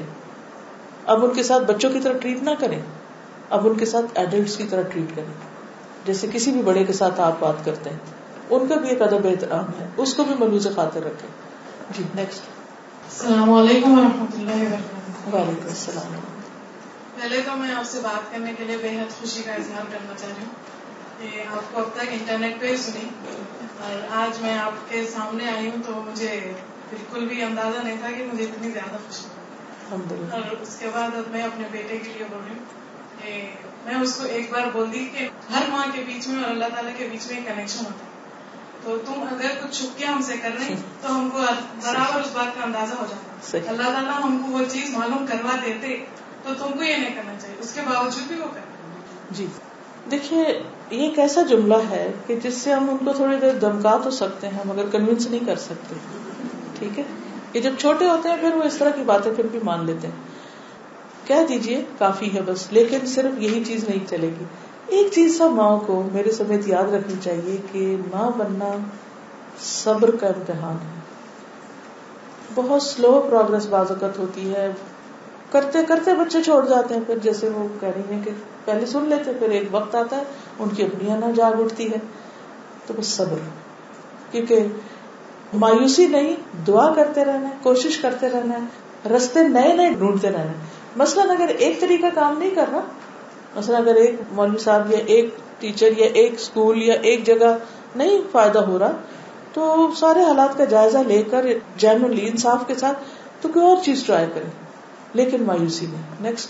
اب ان کے ساتھ بچوں کی طرح ٹریٹ نہ کریں، اب ان کے ساتھ ایڈلٹس کی طرح ٹریٹ کریں، جیسے کسی بھی بڑے کے ساتھ آپ بات کرتے ہیں. ان کا بھی ایک ادب احترام ہے، اس کو بھی ملوث خاطر رکھیں. جی نیکسٹ. السلام علیکم ورحمۃ اللہ وبرکاتہ. وعلیکم السلام. پہلے تو میں آپ سے بات کرنے کے لیے بے حد خوشی کا اظہار کرنا چاہ رہی ہوں کہ آپ کو اب تک انٹرنیٹ پہ سنی اور آج میں آپ کے سامنے آئی ہوں تو مجھے بالکل بھی اندازہ نہیں تھا کہ مجھے اتنی زیادہ خوشی ہوگی. اور اس کے بعد اب میں اپنے بیٹے کے لیے بول رہی ہوں کہ میں اس کو ایک بار بول دی کہ ہر ماں کے بیچ میں اور اللہ تعالیٰ کے بیچ میں ایک کنیکشن ہوتا ہے، تو تم اگر کچھ چھپ کے ہم سے کر رہے تو ہم کو برابر اس بات کا اندازہ ہو جاتا. اللہ تعالیٰ ہم کو وہ چیز معلوم کروا دیتے تو تم کو یہ نہیں کرنا چاہیے، اس کے باوجود بھی وہ کرتے. جی دیکھیے یہ ایک ایسا جملہ ہے کہ جس سے ہم ان کو تھوڑی دیر دمکا تو سکتے ہیں مگر کنونس نہیں کر سکتے. ٹھیک ہے, کہ جب چھوٹے ہوتے ہیں پھر وہ اس طرح کی باتیں پھر بھی مان لیتے ہیں. کہہ دیجئے کافی ہے بس, لیکن صرف یہی چیز نہیں چلے گی. ایک چیز سب ماں کو میرے سمیت یاد رکھنی چاہیے کہ ماں بننا صبر کا امتحان ہے. بہت سلو پروگرس بعض اوقات ہوتی ہے, کرتے کرتے بچے چھوڑ جاتے ہیں. پھر جیسے وہ کہہ رہی ہیں کہ پہلے سن لیتے, پھر ایک وقت آتا ہے ان کی اپنی نہ جاگ اٹھتی ہے. تو بس صبر, کیونکہ مایوسی نہیں, دعا کرتے رہنا ہے, کوشش کرتے رہنا ہے, رستے نئے نئے ڈھونڈتے رہنا ہے. مثلاً اگر ایک طریقہ کام نہیں کر رہا, مثلاً اگر ایک مولوی صاحب یا ایک ٹیچر یا ایک اسکول یا ایک جگہ نہیں فائدہ ہو رہا, تو سارے حالات کا جائزہ لے کر جینوئنلی انصاف کے ساتھ تو کوئی اور چیز ٹرائی کریں, لیکن مایوسی نہیں. نیکسٹ.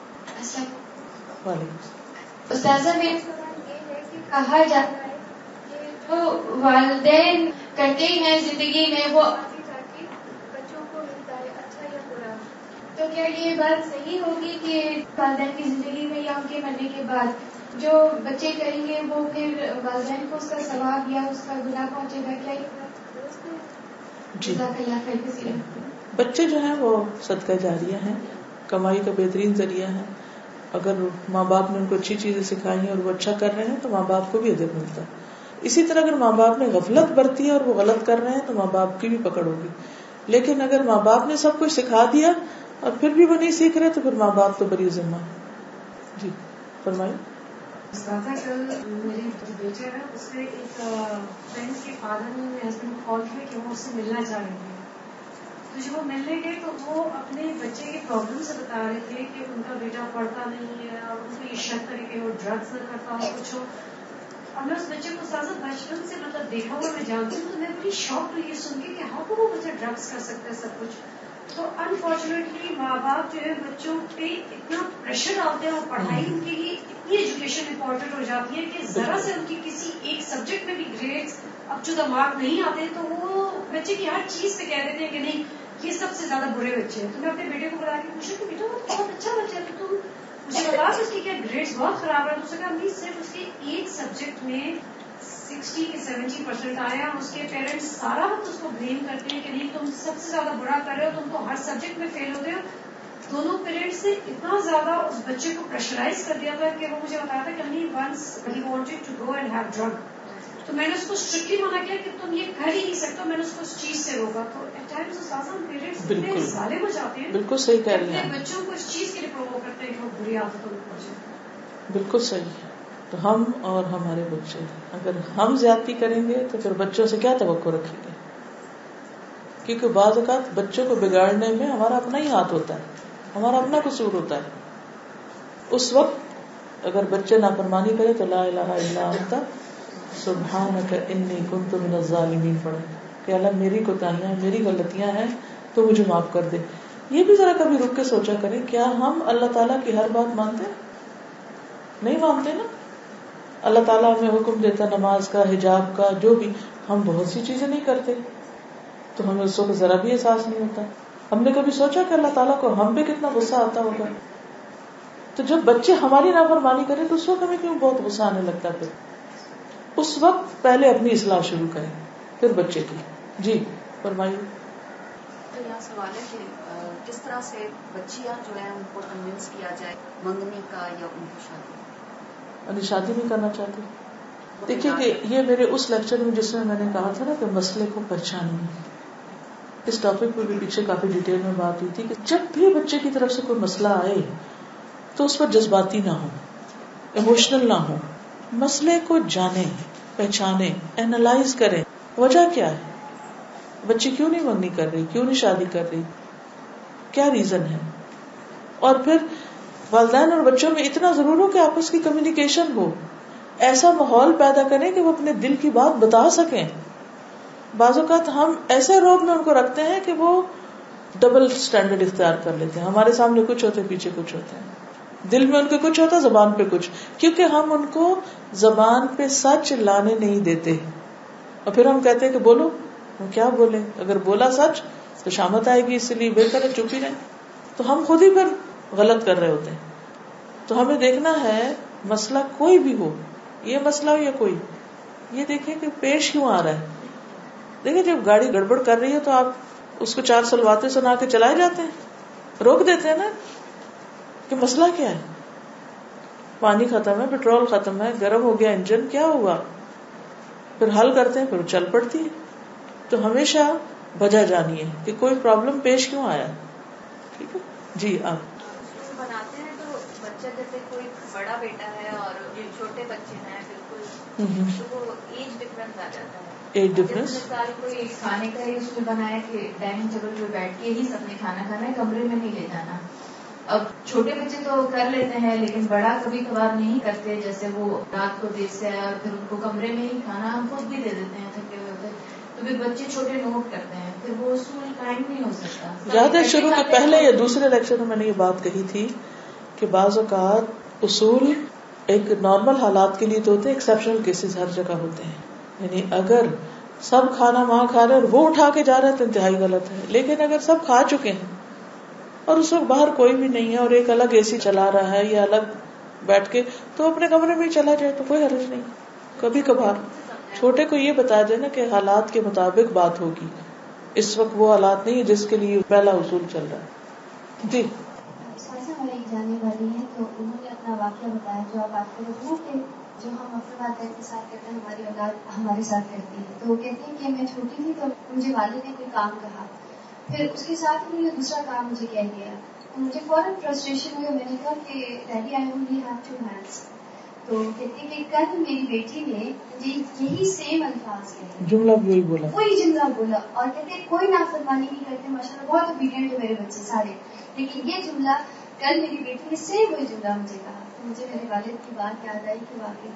استاذہ میرا سوال یہ ہے کہ کہا جاتا ہے کہ جو والدین کرتے ہیں زندگی میں وہ آتی جاتی بچوں کو ملتا ہے, اچھا یا برا. تو کیا یہ بات صحیح ہوگی کہ والدین کی زندگی میں یا ان کے مرنے کے بعد جو بچے کریں گے وہ پھر والدین کو اس کا ثواب یا اس کا گناہ پہنچے گا؟ کیا یہ بات درست ہے؟ جزاک اللہ خیر کثیر. بچے جو ہیں وہ صدقہ جاریہ ہیں, کمائی کا بہترین ذریعہ ہے. اگر ماں باپ نے ان کو اچھی چیزیں سکھائی ہیں اور وہ اچھا کر رہے ہیں تو ماں باپ کو بھی اجر ملتا ہے. اسی طرح اگر ماں باپ نے غفلت برتی ہے اور وہ غلط کر رہے ہیں تو ماں باپ کی بھی پکڑ ہوگی. لیکن اگر ماں باپ نے سب کچھ سکھا دیا اور پھر بھی وہ نہیں سیکھ رہے تو پھر ماں باپ تو بری ذمہ ہے. جی فرمائیں. کل میری جو بیٹا ہے اس سے ایک فرینڈ کے فادر نے میرے ہسبینڈ کو کال کیا کہ وہ اس سے ملنا چاہ رہے تھے. تو جب وہ ملنے گئے تو وہ اپنے بچے کے پرابلم سے بتا رہے تھے کہ ان کا بیٹا پڑھتا نہیں ہے اور ان کو یہ شک کرے کہ وہ ڈرگس نہ کرتا ہو کچھ ہو. اب میں اس بچے کو سازا بچپن سے دیکھا ہوا میں جانتی ہوں, تو میں بڑی شوق ہوئی یہ سن کے کہ ہاں کو وہ بچہ ڈرگس کر سکتا ہے سب کچھ. تو انفارچونیٹلی ماں باپ جو ہے بچوں پہ اتنا پریشر ڈالتے ہیں اور پڑھائی ان کے لیے اتنی ایجوکیشن امپورٹنٹ ہو جاتی ہے کہ ذرا سے ان کی کسی ایک سبجیکٹ میں بھی گریڈس اب چودہ مارک نہیں آتے تو وہ بچے کی ہر چیز پہ کہہ دیتے ہیں کہ نہیں یہ سب سے زیادہ برے بچے ہیں. تو میں اپنے بیٹے کو بتا کے پوچھا کہ بیٹا وہ بہت اچھا بچہ ہے, تو تم مجھے بتا کہ اس کی کیا گریڈس بہت خراب ہے. تو اس نے کہا نہیں صرف اس کے ایک سبجیکٹ میں 60 کے 70% آیا. اس کے پیرنٹس سارا وقت اس کو بلیم کرتے ہیں کہ نہیں تم سب سے زیادہ برا کر رہے ہو, تم تو ہر سبجیکٹ میں فیل ہوتے ہو. دونوں پیرنٹس نے اتنا زیادہ اس بچے کو پریشرائز کر دیا تھا کہ وہ مجھے بتایا تھا کہ نہیں once he wanted to go and have drug. تو میں نے اس کو اسٹرکٹلی منع کیا کہ تم یہ کر ہی نہیں سکتے. میں نے اس کو اس چیز سے روکا. تو ایٹ ٹائمز پیرنٹس اتنے ظالم ہو جاتے ہیں, بالکل صحیح کہہ رہی ہیں, بچوں کو اس چیز کے لیے پرووک کرتے ہیں کہ وہ بری عادتوں میں پہنچے. بالکل صحیح ہے. تو ہم اور ہمارے بچے اگر ہم زیادتی کریں گے تو پھر بچوں سے کیا توقع رکھیں گے؟ کیونکہ بعض اوقات بچوں کو بگاڑنے میں ہمارا اپنا ہی ہاتھ ہوتا ہے, ہمارا اپنا قصور ہوتا ہے. اس وقت اگر بچے نافرمانی کرے تو لا الہ الا انت سبحانک انی کنت من الظالمین پڑھیں کہ اللہ میری کوتاہیاں میری غلطیاں ہیں تو مجھے معاف کر دے. یہ بھی ذرا کبھی رک کے سوچا کریں, کیا ہم اللہ تعالیٰ کی ہر بات مانتے ہیں؟ نہیں مانتے نا. اللہ تعالیٰ ہمیں حکم دیتا نماز کا, حجاب کا, جو بھی, ہم بہت سی چیزیں نہیں کرتے تو ہمیں اس وقت ذرا بھی احساس نہیں ہوتا. ہم نے کبھی سوچا کہ اللہ تعالیٰ کو ہم پہ کتنا غصہ آتا ہوگا؟ تو جب بچے ہماری نافرمانی کریں تو اس وقت ہمیں کیوں بہت غصہ آنے لگتا ہے؟ پھر اس وقت پہلے اپنی اصلاح شروع کریں پھر بچے کی. جی فرمائیے. تو یہاں سوال ہے کہ کس طرح سے بچیاں جو ہیں ان کو کنونس کیا جائے منگنی کا یا ان کی شادی, یعنی شادی نہیں کرنا چاہتے. دیکھیے کہ یہ میرے اس لیکچر میں جس میں میں نے کہا تھا نا کہ مسئلے کو پہچانیں, اس ٹاپک پہ بھی پیچھے کافی ڈیٹیل میں بات ہوئی تھی کہ جب بھی بچے کی طرف سے کوئی مسئلہ آئے تو اس پر جذباتی نہ ہو, ایموشنل نہ ہو. مسئلے کو جانیں, پہچانیں, اینالائز کریں. وجہ کیا ہے, بچی کیوں نہیں منگنی کر رہی, کیوں نہیں شادی کر رہی, کیا ریزن ہے. اور پھر والدین اور بچوں میں اتنا ضرور ہو کہ آپس کی کمیونیکیشن ہو, ایسا ماحول پیدا کریں کہ وہ اپنے دل کی بات بتا سکیں. بعض اوقات ہم ایسے روب میں ان کو رکھتے ہیں کہ وہ ڈبل سٹینڈرڈ اختیار کر لیتے ہیں. ہمارے سامنے کچھ ہوتے پیچھے کچھ ہوتے ہیں, دل میں ان کے کچھ ہوتا زبان پہ کچھ, کیونکہ ہم ان کو زبان پہ سچ لانے نہیں دیتے. اور پھر ہم کہتے ہیں کہ بولو, ہم کیا بولیں, اگر بولا سچ تو شامت آئے گی, اس لیے بہتر ہے چپ ہی رہیں. تو ہم خود ہی پھر غلط کر رہے ہوتے ہیں. تو ہمیں دیکھنا ہے مسئلہ کوئی بھی ہو، یہ مسئلہ ہو یا کوئی، یہ دیکھیں کہ پیش کیوں آ رہا ہے. دیکھیں جب گاڑی گڑبڑ کر رہی ہے تو آپ اس کو 4 سلواتیں سنا کے چلائے جاتے ہیں، روک دیتے ہیں نا کہ مسئلہ کیا ہے، پانی ختم ہے، پیٹرول ختم ہے، گرم ہو گیا انجن، کیا ہوا، پھر حل کرتے ہیں، پھر چل پڑتی ہے. تو ہمیشہ وجہ جانی ہے کہ کوئی پرابلم پیش کیوں آیا. ٹھیک ہے جی. آپ بناتے ہیں تو بچہ جیسے کوئی بڑا بیٹا ہے اور چھوٹے بچے ہیں بالکل، تو وہ ایج ڈفرنس آ جاتا ہے. ایج ڈفرنس، مثال کوئی کھانے کا ہی اس میں بنایا کہ ڈائننگ ٹیبل پہ بیٹھ کے ہی سب نے کھانا کھانا ہے، کمرے میں نہیں لے جانا. اب چھوٹے بچے تو کر لیتے ہیں لیکن بڑا کبھی کبھار نہیں کرتے، جیسے وہ رات کو دیر سے آیا اور پھر ان کو کمرے میں ہی کھانا ہم خود بھی دے دیتے ہیں تھکے ہوئے ہوتے، تو پھر بچے چھوٹے نوٹ کرتے ہیں، پھر وہ اصول قائم نہیں ہو سکتا. یاد ہے شروع کے پہلے یا دوسرے لیکچر میں نے یہ بات کہی تھی کہ بعض اوقات اصول ایک نارمل حالات کے لیے تو ہوتے ہیں، ایکسیپشنل کیسز ہر جگہ ہوتے ہیں. یعنی اگر سب کھانا وہاں کھا رہے ہیں اور وہ اٹھا کے جا رہا ہے تو انتہائی غلط ہے. لیکن اگر سب کھا چکے ہیں اور اس وقت باہر کوئی بھی نہیں ہے اور ایک الگ اے سی چلا رہا ہے یا الگ بیٹھ کے، تو اپنے کمرے میں چلا جائے تو کوئی حرج نہیں. کبھی کبھار چھوٹے کو یہ بتا دینا کہ حالات کے مطابق بات ہوگی، اس وقت وہ حالات نہیں جس کے لیے پہلا اصول چل رہا ہے. جی ہماری ایک جانے والی ہے تو انہوں نے اپنا واقعہ بتایا جو آپ بات کرتے ہیں کہ جو ہم اپنے والدین کے ساتھ کرتے ہیں ہماری اولاد ہمارے ساتھ کرتی ہے. تو وہ کہتی ہیں کہ میں چھوٹی تھی تو مجھے والد نے کوئی کام کہا، پھر اس کے ساتھ انہوں نے دوسرا کام مجھے کہہ دیا، تو مجھے فوراً فرسٹریشن ہوئی. میں نے کہا کہ daddy I only have 2 hands. تو کہتی کہ کل میری بیٹی نے یہی سیم الفاظ کہے، جملہ بھی وہی بولا، وہی جملہ بولا، اور کہتے کوئی نافرمانی نہیں کرتے ماشاء اللہ، بہت اوبیڈینٹ ہے میرے بچے سارے، لیکن یہ جملہ کل میری بیٹی نے سیم وہی جملہ مجھے کہا. تو مجھے میرے والد کی بات یاد آئی کہ واقعی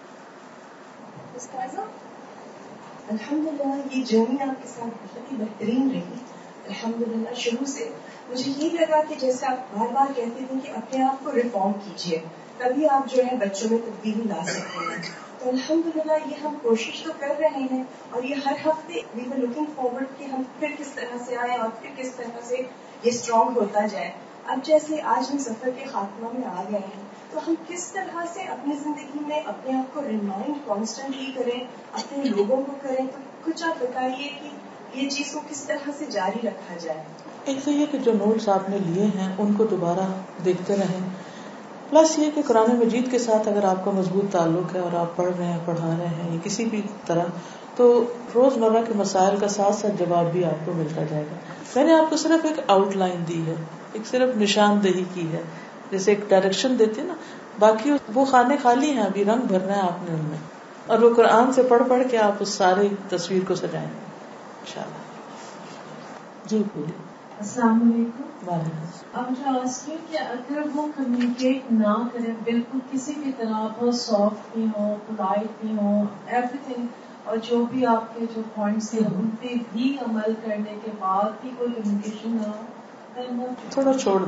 الحمدللہ یہ جرنی آپ کے ساتھ بہت ہی بہترین رہی. الحمدللہ شروع سے مجھے یہ لگا کہ جیسے آپ بار بار کہتے تھے کہ اپنے آپ کو ریفارم کیجیے، تبھی آپ جو ہے بچوں میں تبدیلی لا سکتے ہیں. تو الحمدللہ یہ ہم کوشش تو کر رہے ہیں، اور یہ ہر ہفتے وی ور لوکنگ فارورڈ کہ ہم پھر کس طرح سے آئیں اور پھر کس طرح سے یہ اسٹرانگ ہوتا جائے. اب جیسے آج ہم سفر کے خاتمہ میں آ گئے ہیں تو ہم کس طرح سے اپنی زندگی میں اپنے آپ کو ریمائنڈ کانسٹنٹلی کریں، اپنے لوگوں کو کریں. تو کچھ آپ بتائیے کہ یہ چیز کو کس طرح سے جاری رکھا جائے. ایک تو یہ کہ جو نوٹس آپ نے لیے ہیں ان کو دوبارہ دیکھتے رہیں، پلس یہ کہ قرآن مجید کے ساتھ اگر آپ کا مضبوط تعلق ہے اور آپ پڑھ رہے ہیں، پڑھا رہے ہیں یا کسی بھی طرح، تو روزمرہ کے مسائل کا ساتھ ساتھ جواب بھی آپ کو ملتا جائے گا. میں نے آپ کو صرف ایک آؤٹ لائن دی ہے، ایک صرف نشاندہی کی ہے، جیسے ایک ڈائریکشن دیتے نا، باقی وہ خانے خالی ہیں، ابھی رنگ بھرنا ہے آپ نے ان میں، اور وہ قرآن سے پڑھ پڑھ کے آپ اس ساری تصویر کو سجائیں انشاءاللہ. جی بولیے. السلام علیکم. وعلیکم. اب جو آسکی کہ اگر وہ کمیونیکیٹ نہ کرے بالکل کسی بھی طرح، بہت سافٹ بھی ہو، پولائٹ بھی ہو، ایوری تھنگ، اور جو بھی آپ کے جو پوائنٹس ہیں ان پہ بھی عمل کرنے کے بعد بھی کوئی کمیونیکیشن نہ ہو، تھوڑا چھوڑ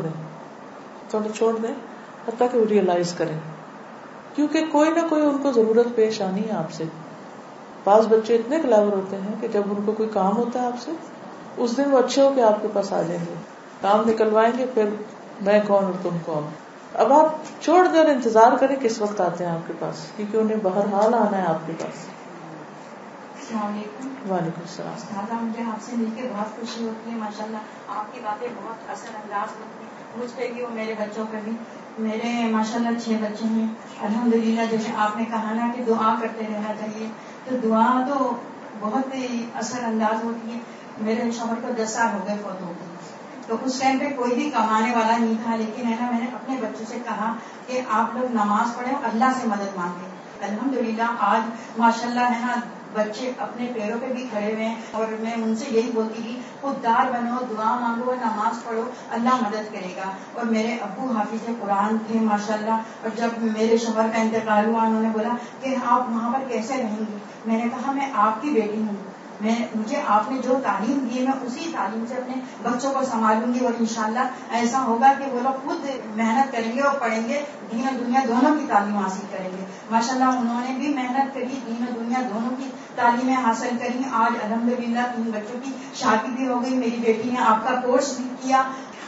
دیں حتیٰ کہ وہ ریئلائز کریں، کیونکہ کوئی نہ کوئی ان کو ضرورت پیش آنی ہے آپ سے. بعض بچے اتنے کلیور ہوتے ہیں کہ جب ان کو کوئی کام ہوتا ہے آپ سے، اس دن وہ اچھے ہو کے آپ کے پاس آ جائیں گے، کام نکلوائیں گے، پھر میں کون اور تم کون. اب آپ چھوڑ دیں اور انتظار کریں کس وقت آتے ہیں آپ کے پاس، کیونکہ انہیں بہرحال آنا ہے آپ کے پاس. السلام علیکم. وعلیکم السلام. استاذہ مجھے آپ سے مل کے بہت خوشی ہوتی ہے، ماشاءاللہ آپ کی باتیں بہت اثر انداز ہوتی ہیں مجھ پہ بھی اور میرے بچوں پہ بھی. میرے ماشاءاللہ 6 بچے ہیں الحمدللہ. جیسے آپ نے کہا نا کہ دعا کرتے رہنا چاہیے، تو دعا تو بہت ہی اثر انداز ہوتی ہے. میرے شوہر کو 10 سال ہو گئے فوت ہو گئے، تو اس ٹائم پہ کوئی بھی کمانے والا نہیں تھا، لیکن ہے نا میں نے اپنے بچوں سے کہا کہ آپ لوگ نماز پڑھیں اور اللہ سے مدد مانگیں. الحمدللہ آج ماشاءاللہ ہے نا بچے اپنے پیروں پہ بھی کھڑے ہوئے ہیں، اور میں ان سے یہی بولتی تھی خوددار بنو، دعا مانگو، نماز پڑھو، اللہ مدد کرے گا. اور میرے ابو حافظ قرآن تھے ماشاءاللہ، اور جب میرے شوہر کا انتقال ہوا انہوں نے بولا کہ آپ وہاں پر کیسے رہیں گی. میں نے کہا میں آپ کی بیٹی ہوں، مجھے آپ نے جو تعلیم دی ہے میں اسی تعلیم سے اپنے بچوں کو سنبھالوں گی، اور انشاءاللہ ایسا ہوگا کہ وہ لوگ خود محنت کریں گے اور پڑھیں گے، دین و دنیا دونوں کی تعلیم حاصل کریں گے. ماشاءاللہ انہوں نے بھی محنت کری، دین و دنیا دونوں کی تعلیمیں حاصل کری. آج الحمدللہ 3 بچوں کی شادی بھی ہو گئی. میری بیٹی نے آپ کا کورس بھی کیا.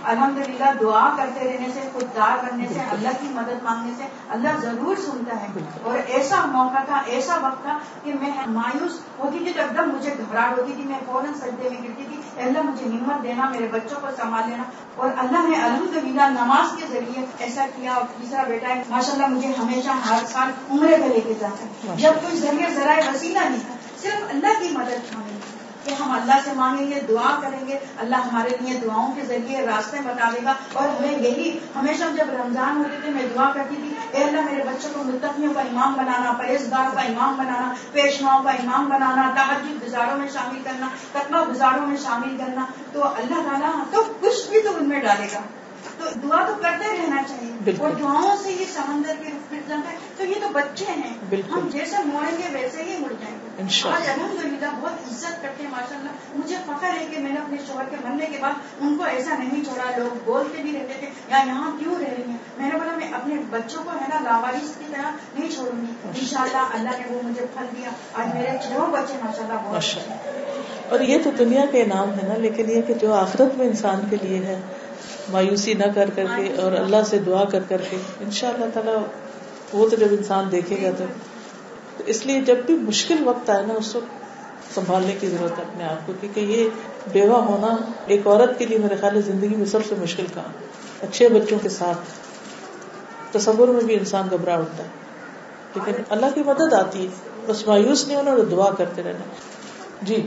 अल्हम्दुलिल्लाह दुआ करते रहने से, खुददार बनने से, अल्लाह की मदद मांगने से अल्लाह जरूर सुनता है। और ऐसा मौका था, ऐसा वक्त था कि मैं मायूस होती थी तो एकदम मुझे घबराहट होती थी, मैं फौरन सजदे में गिरती थी, अल्लाह मुझे हिम्मत देना, मेरे बच्चों को संभाल लेना। और अल्लाह ने अल्हम्दुलिल्लाह नमाज के जरिए ऐसा किया। और तीसरा बेटा है माशाल्लाह मुझे हमेशा हर साल उम्रे पे लेके जाता है, जब कोई जरिए जराए वसीला नहीं था, सिर्फ अल्लाह की मदद था कि हम अल्लाह से मांगेंगे, दुआ करेंगे, अल्लाह हमारे लिए दुआओं के जरिए रास्ते बता देगा। और हमें यही हमेशा जब रमजान होते थे मैं दुआ करती थी, ए अल्लाह मेरे बच्चों को मुत्तकियों का इमाम बनाना, परहेजगारों का इमाम बनाना, पेशवाओं का इमाम बनाना, तहज्जुद गुजारों में शामिल करना, तकवा गुजारों में शामिल करना। तो अल्लाह ताला तो कुछ भी तो उनमें डालेगा। तो दुआ तो करते रहना चाहिए और दुआओं से ये समंदर के रुख मिट जाता है। तो ये तो बच्चे हैं, हम जैसे मोड़ेंगे वैसे ही मुड़ जाएंगे। आज अल्हम्दुलिल्लाह बहुत इज्जत करते हैं माशाल्लाह। मुझे फख्र है कि मैंने अपने शौहर के मरने के बाद उनको ऐसा नहीं छोड़ा। लोग बोलते भी रहते थे या यहाँ क्यों रह रही हैं, मैंने बोला मैं अपने बच्चों को है ना लावारिस की तरह नहीं छोड़ूंगी। इंशाल्लाह अल्लाह ने वो मुझे फल दिया। आज मेरे 6 बच्चे माशाल्लाह बहुत अच्छे हैं। और ये तो दुनिया के इनाम है ना, लेकिन ये कि जो आखिरत में इंसान के लिए है, मायूसी न कर करके और अल्लाह से दुआ कर करके, इंशाअल्लाह ताला वो तो जब इंसान देखेगा तो इसलिए जब भी मुश्किल वक्त आए ना उस वक्त संभालने की जरूरत है अपने आप को, क्योंकि ये बेवा होना एक औरत के लिए मेरे ख्याल है जिंदगी में सबसे मुश्किल काम। 6 बच्चों के साथ तसव्वुर में भी इंसान घबरा उठता है, लेकिन अल्लाह की मदद आती है, बस मायूस नहीं होना और दुआ करते रहना। जी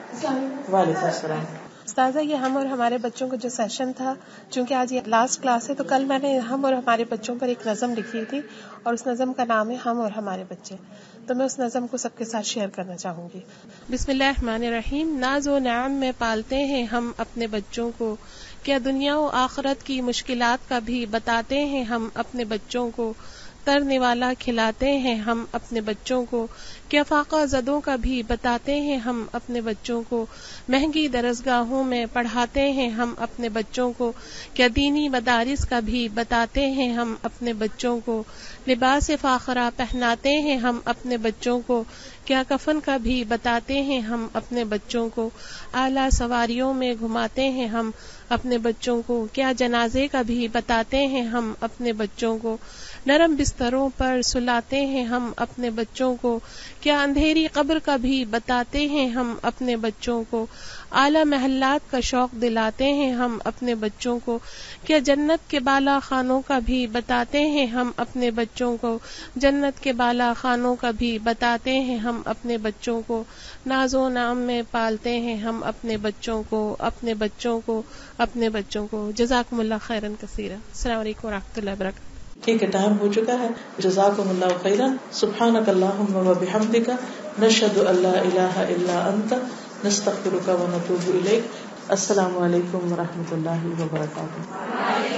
वालेकुम अस्सलाम। उस्ताज़ा ये हम और हमारे बच्चों का जो सेशन था, चूंकि आज ये लास्ट क्लास है, तो कल मैंने हम और हमारे बच्चों पर एक नज़म लिखी थी और उस नज़म का नाम है हम और हमारे बच्चे। तो मैं उस नज़म को सबके साथ शेयर करना चाहूंगी। बिस्मिल्लाहिर्रहमानिर्रहीम। नाज़ व नाम में पालते हैं हम अपने बच्चों को, क्या दुनिया व आखिरत की मुश्किलात का भी बताते हैं हम अपने बच्चों को, तरने वाला खिलाते हैं हम अपने बच्चों को, क्या फाका ज़दों का भी बताते हैं हम अपने बच्चों को, महंगी दरसगाहों में पढ़ाते हैं हम अपने बच्चों को, क्या दीनी मदारिस का भी बताते हैं हम अपने बच्चों को, लिबास फाखरा पहनाते हैं हम अपने बच्चों को, क्या कफन का भी बताते हैं हम अपने बच्चों को, आला सवारियों में घुमाते हैं हम अपने बच्चों को, क्या जनाजे का भी बताते हैं हम अपने बच्चों को, नरम बिस्तरों पर सुलाते हैं हम अपने बच्चों को, क्या अंधेरी कब्र का भी बताते हैं हम अपने बच्चों को, आला महल्लात का शौक दिलाते हैं हम अपने बच्चों को, क्या जन्नत के बाला खानों का भी बताते हैं हम अपने बच्चों को, जन्नत के बाला खानों का भी बताते हैं हम अपने बच्चों को, नाज़ो नाम में पालते हैं हम अपने बच्चों को, अपने बच्चों को, अपने बच्चों को। जज़ाकुमुल्लाह खैरन कसीरा। अस्सलाम वालेकुम व रहमतुल्लाहि व बरकातहू। ठीक है, टाइम हो चुका है। जज़ाकुमुल्लाहु खैरन। सुब्हानकल्लाहुम्मा व बिहम्दिका नशहदु अल्ला इलाहा इल्ला अंता नस्तगफिरुका व नतूबु इलैक। अस्सलामु अलैकुम व रहमतुल्लाहि व बरकातहू।